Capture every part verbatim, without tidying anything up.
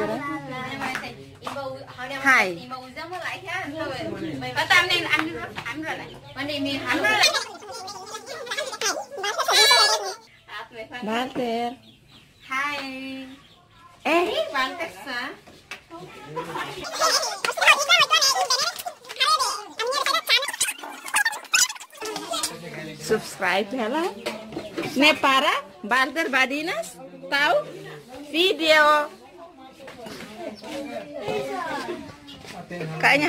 Hai. Balter. Hai. Eh, Balter sa. subscribe lah. Ne para Balter Badinas tahu video. Kayaknya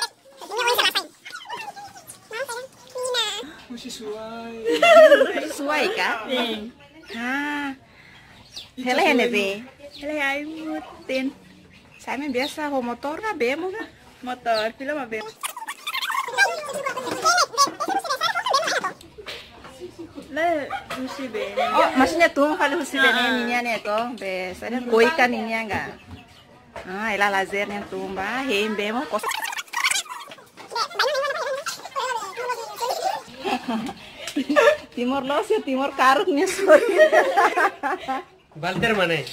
sesuai kah? Ah, hele hene be, hele ay mutin. Saya mah biasa ho motor na be mo na motor, film be. Le, husi be. Oh, maksudnya tuh kalau husi be ninya nih tuh, be. Saya koi kan ninya enggak. Ah, ela lasernya tuh mbak, hei be mo kos. Timur Los ya Timur Karungnya sorry. Balter mana?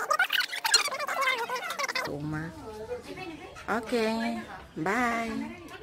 Rumah. Oke, okay, bye.